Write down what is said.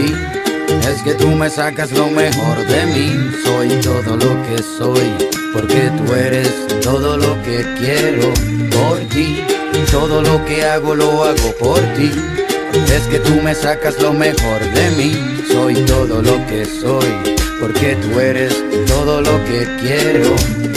ti. Es que tú me sacas lo mejor de mí. Soy todo lo que soy, porque tú eres todo lo que quiero por ti. Todo lo que hago lo hago por ti. Es que tú me sacas lo mejor de mí. Soy todo lo que soy, porque tú eres todo lo que quiero